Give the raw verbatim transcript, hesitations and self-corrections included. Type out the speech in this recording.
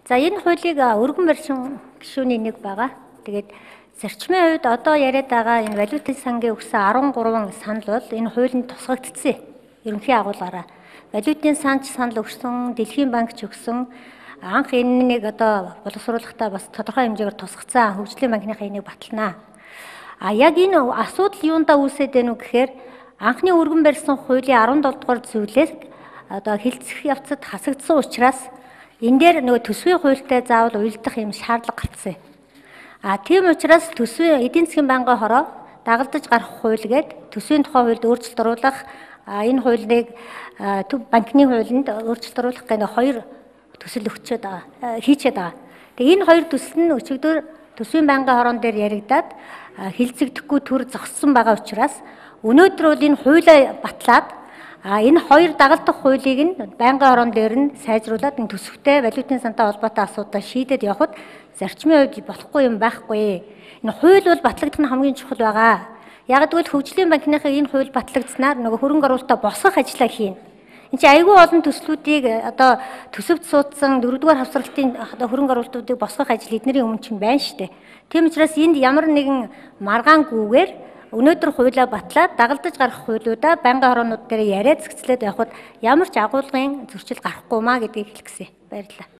За энэ хуулийг өргөн барьсан гишүүний нэг байгаа. Тэгээд зарчмын үед одоо яриад байгаа энэ валютын сангийн өгсөн арван гурван санал бол энэ хуулинд тусгагдсан. Ерөнхий агуулгаараа валютын санч санал өгсөн, Дэлхийн банк ч өгсөн, анх энэ нэг одоо боловсруулалтаа бас тодорхой хэмжээгээр тусгацсан хөгжлийн банкныхаа энийг баталнаа. А яг энэ асуудал юундаа үүсээд байна вэ гэхээр анхны өргөн барьсан хуулийн арван долоо дугаар зүйлээс одоо хилцэх явцад хасагдсан учраас энэ дээр нөгөө төсвийн хуультай заавал уялдах юм шаардлага гарсан. А тийм учраас төсвийн эдийн засгийн байнгын хороо дагалдаж гарах хууль гээд төсвийн тухай хуульд өөрчлөлт оруулах, энэ хуулийг төв банкны хуулинд өөрчлөлт оруулах гэх хоёр төсөл өгчөөд байгаа, хийчээд байгаа. Тэгээ энэ хоёр төсөл нь өчигдөр төсвийн байнгын хорон дээр яригадаад хилцэгдэхгүй төр зогссон байгаа учраас өнөөдөр бол энэ хуулиа батлаад А энэ хоёр дагалдах хуулийг нь байнгын хорон дээр нь сайжруулад энэ төсөвтэй валютын сантай холбоотой асуудал шийдэд явхад зарчмын үед болохгүй юм байхгүй. Энэ хууль бол батлагдах нь хамгийн чухал байгаа. Яг гэвэл хөгжлийн банкныхаа энэ хууль батлагдсанаар нөгөө хөрөнгө оруулалтаа босгох ажлаа хийнэ. Энд чинь айгүй олон төслүүдийг одоо төсөвт суудсан дөрөвдүгээр хавсралтын одоо хөрөнгө оруулалтуудыг босгох ажил эднэрийн өмнө чинь байна шүү дээ. Тийм учраас энд ямар нэгэн маргаангүйгээр өнөөдөр хуулиа батлаад дагалдаж гарах хуулиудаа байнгын хороонууд дээр яриад зэгцлээд явхад ямар ч агуулгын зөрчил гарахгүй маа гэдгийг хэлэх гэсэн. Баярлалаа.